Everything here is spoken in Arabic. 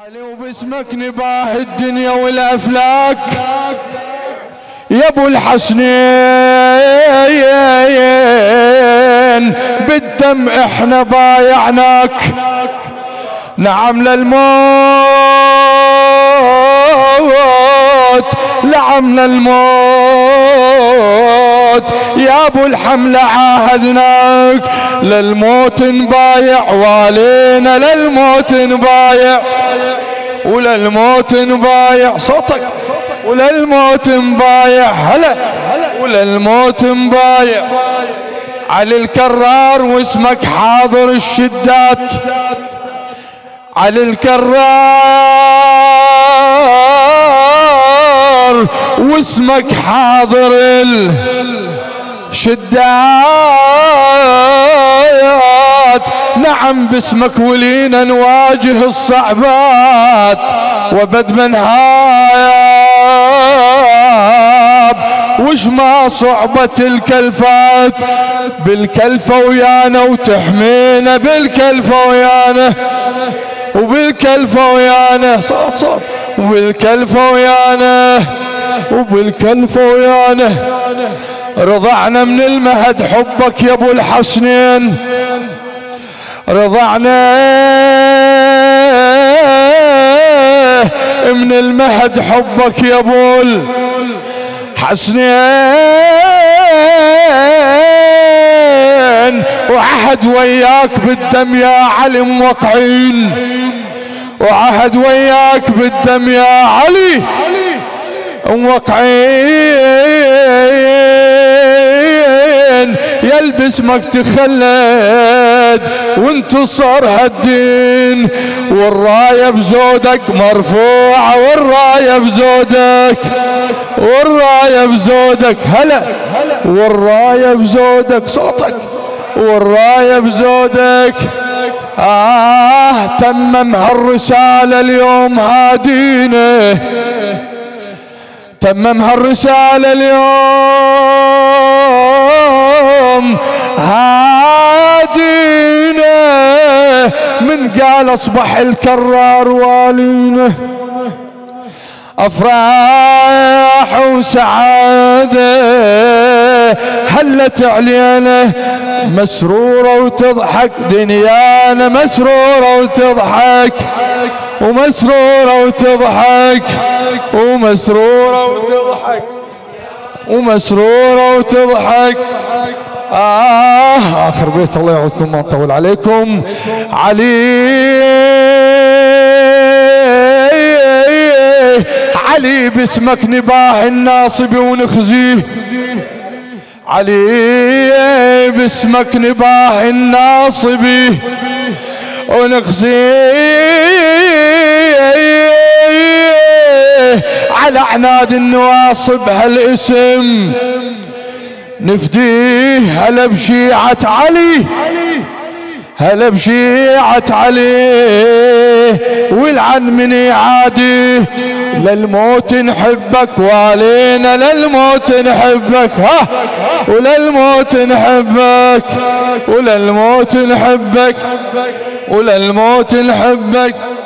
علي وباسمك نباه الدنيا والافلاك يا ابو الحسنين، بالدم احنا بايعناك. نعم للموت، نعم للموت يا ابو الحمله عاهدناك. للموت نبايع والينا، للموت نبايع وللموت نبايع صوتك، وللموت نبايع هلا وللموت نبايع. علي الكرار واسمك حاضر الشدات، علي الكرار واسمك حاضر الشدات. نعم باسمك ولينا نواجه الصعبات وبد من هاب. وش ما صعبة الكلفات بالكلفة ويانا، وتحمينا بالكلفة ويانا، وبالكلفة ويانا صوت صوت، وبالكلفة ويانا، وبالكلفة ويانا. رضعنا من المهد حبك يا ابو الحسنين، رضعنا من المهد حبك يا ابو الحسنين. وعهد وياك بالدم يا علي موقعين، وعهد وياك بالدم يا علي موقعين. يلبس مك تخلد وانتصر هالدين، والراية بزودك مرفوعة، والراية بزودك، والراية بزودك هلا، والراية بزودك صوتك، والراية بزودك. تمم هالرسالة اليوم هادينا، تمم هالرسالة اليوم هادينا. من قال اصبح الكرار والينا، افراح وسعاده هلت علينا. مسروره وتضحك دنيانا، مسروره وتضحك، ومسروره وتضحك، ومسروره وتضحك، ومسروره وتضحك. اخر بيت الله يعوضكم ما نطول عليكم. علي علي باسمك نباه الناصب ونخزيه، علي باسمك نباه الناصب ونخزيه. على عناد النواصب هالاسم نفديه. هلا بشيعة علي، هلا بشيعة علي، والعن من يعاديه. للموت نحبك والينا، للموت نحبك ها، وللموت نحبك، وللموت نحبك، وللموت نحبك.